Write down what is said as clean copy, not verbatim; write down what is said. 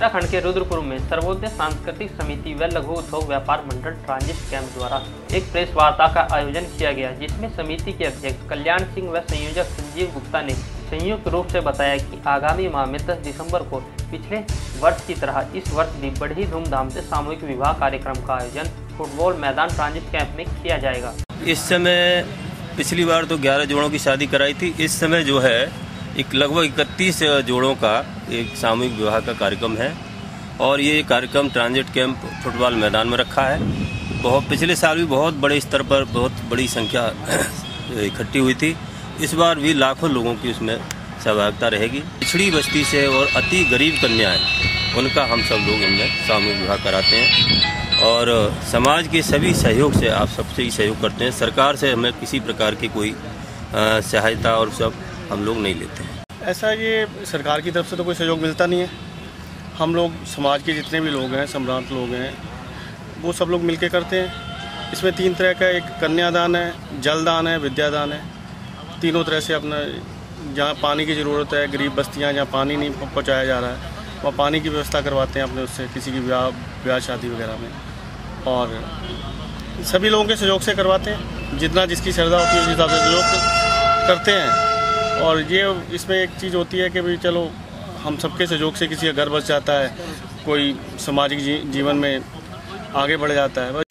उत्तराखंड के रुद्रपुर में सर्वोदय सांस्कृतिक समिति व लघु उद्योग व्यापार मंडल ट्रांजिट कैंप द्वारा एक प्रेस वार्ता का आयोजन किया गया, जिसमें समिति के अध्यक्ष कल्याण सिंह व संयोजक संजीव गुप्ता ने संयुक्त रूप से बताया कि आगामी माह में 10 दिसंबर को पिछले वर्ष की तरह इस वर्ष भी बड़ी धूमधाम से सामूहिक विवाह कार्यक्रम का आयोजन फुटबॉल मैदान ट्रांजिट कैंप में किया जाएगा। इस समय पिछली बार तो 11 जोड़ों की शादी कराई थी। इस समय जो है एक लगभग 31 जोड़ों का एक सामूहिक विवाह का कार्यक्रम है और ये कार्यक्रम ट्रांजिट कैंप फुटबॉल मैदान में रखा है। पिछले साल भी बहुत बड़े स्तर पर बहुत बड़ी संख्या इकट्ठी हुई थी। इस बार भी लाखों लोगों की उसमें सहभागिता रहेगी। पिछड़ी बस्ती से और अति गरीब कन्याएं, उनका हम सब लोग इनमें सामूहिक विवाह कराते हैं और समाज के सभी सहयोग से आप सबसे ही सहयोग करते हैं। सरकार से हमें किसी प्रकार की कोई सहायता और सब हम लोग नहीं लेते हैं। ऐसा ये सरकार की तरफ से तो कोई सहयोग मिलता नहीं है। हम लोग समाज के जितने भी लोग हैं, सम्रांत लोग हैं, वो सब लोग मिलके करते हैं। इसमें 3 तरह का, एक कन्यादान है, जलदान है, विद्यादान है। तीनों तरह से अपना जहाँ पानी की ज़रूरत है, गरीब बस्तियाँ जहाँ पानी नहीं पहुँचाया जा रहा है, वहाँ पानी की व्यवस्था करवाते हैं अपने उससे किसी की ब्याह शादी वगैरह में, और सभी लोगों के सहयोग से करवाते हैं। जितना जिसकी श्रद्धा होती है उस हिसाब से सहयोग करते हैं। और ये इसमें एक चीज़ होती है कि भाई चलो हम सबके सहयोग से किसी का घर बस जाता है, कोई सामाजिक जीवन में आगे बढ़ जाता है।